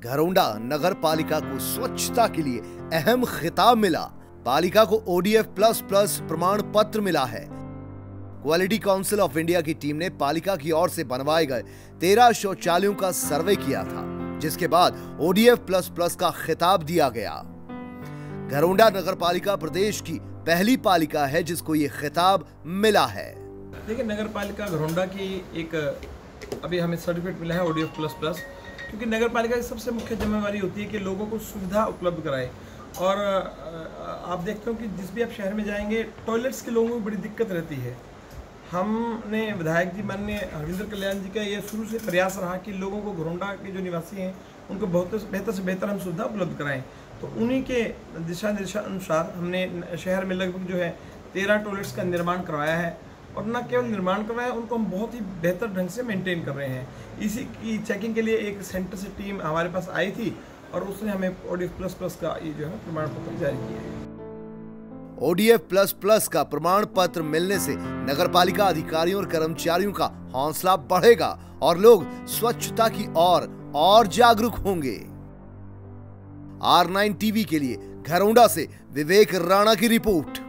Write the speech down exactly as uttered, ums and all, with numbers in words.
घरौंडा नगर पालिका को स्वच्छता के लिए अहम खिताब मिला। पालिका को ओडीएफ प्लस प्लस प्रमाण पत्र मिला है। क्वालिटी काउंसिल ऑफ इंडिया की टीम ने पालिका की ओर से बनवाए गए तेरह शौचालयों का सर्वे किया था, जिसके बाद ओडीएफ प्लस प्लस का खिताब दिया गया। घरौंडा नगर पालिका प्रदेश की पहली पालिका है जिसको ये खिताब मिला है। देखिए, नगर पालिका घरौंडा की एक अभी हमें सर्टिफिकेट मिला है ओडीएफ प्लस प्लस, क्योंकि नगर पालिका की सबसे मुख्य जिम्मेवारी होती है कि लोगों को सुविधा उपलब्ध कराए। और आप देखते हो कि जिस भी आप शहर में जाएंगे, टॉयलेट्स के लोगों को बड़ी दिक्कत रहती है। हमने विधायक जी माननीय हरविंदर कल्याण जी का ये शुरू से प्रयास रहा कि लोगों को घरौंडा के जो निवासी हैं उनको बहुत बेहतर से बेहतर हम सुविधा उपलब्ध कराएं। तो उन्हीं के दिशा निर्देशानुसार हमने शहर में लगभग जो है तेरह टॉयलेट्स का निर्माण करवाया है, और न केवल निर्माण करवाया, उनको हम बहुत ही बेहतर ढंग से मेंटेन कर रहे हैं। इसी की चेकिंग के लिए एक सेंटर से टीम हमारे पास आई थी और उसने हमें ओडीएफ प्लस प्लस का ये जो है प्रमाण पत्र जारी किया है। ओडीएफ प्लस प्लस का प्रमाण पत्र मिलने से नगरपालिका अधिकारियों और कर्मचारियों का हौसला बढ़ेगा और लोग स्वच्छता की ओर और जागरूक होंगे। आर नाइन टीवी के लिए घरौंडा से विवेक राणा की रिपोर्ट।